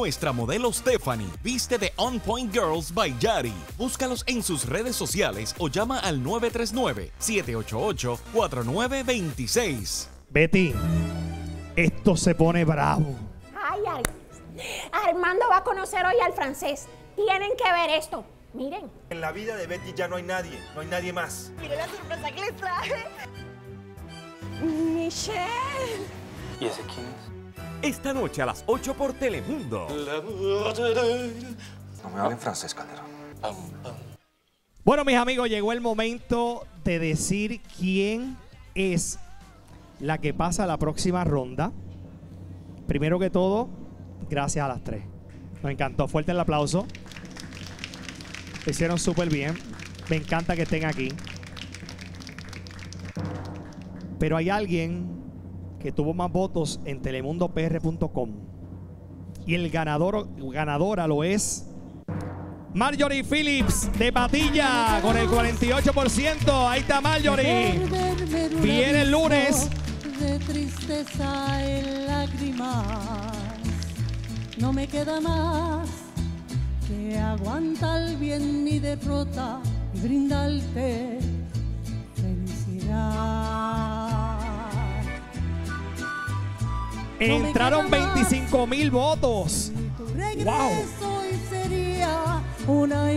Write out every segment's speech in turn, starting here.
Nuestra modelo Stephanie viste de On Point Girls by Yari. Búscalos en sus redes sociales o llama al 939-788-4926. Betty, esto se pone bravo. Ay, Armando va a conocer hoy al francés. Tienen que ver esto. Miren. En la vida de Betty ya no hay nadie más. Miren la sorpresa que les traje. Michelle. ¿Y ese quién es? Esta noche a las 8 por Telemundo. No me hablen francés, Calderón. Bueno, mis amigos, llegó el momento de decir quién es la que pasa a la próxima ronda. Primero que todo, gracias a las tres. Nos encantó. Fuerte el aplauso. Lo hicieron súper bien. Me encanta que estén aquí. Pero hay alguien que tuvo más votos en telemundopr.com. Y el ganadora lo es Marjorie Phillips de Patilla con el 48%. Ahí está Marjorie. Viene el lunes. De tristeza en lágrimas. No me queda más que aguantar bien mi derrota y brindarte felicidad. Entraron 25,000 votos. ¡Wow! Hoy sería una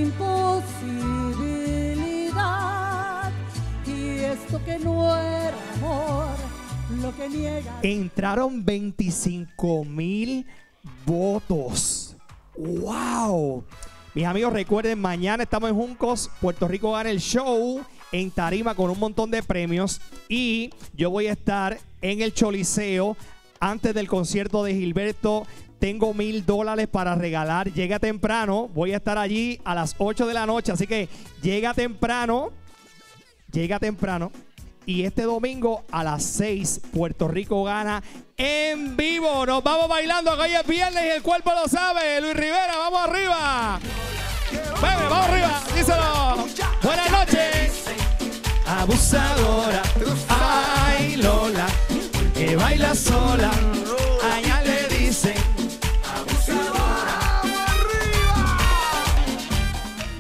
imposibilidad. Y esto que no era amor, lo que niega. Entraron 25,000 votos. ¡Wow! Mis amigos, recuerden, mañana estamos en Juncos. Puerto Rico Gana el Show en tarima con un montón de premios. Y yo voy a estar en el Choliseo antes del concierto de Gilberto. Tengo $1,000 para regalar. Llega temprano. Voy a estar allí a las 8 de la noche. Así que llega temprano. Llega temprano. Y este domingo a las 6, Puerto Rico Gana en vivo. Nos vamos bailando, que hoy es viernes y el cuerpo lo sabe. Luis Rivera, vamos arriba. Bebe, vamos arriba. Díselo. Buenas noches. Abusadora. Ay, Lola, que baila sola.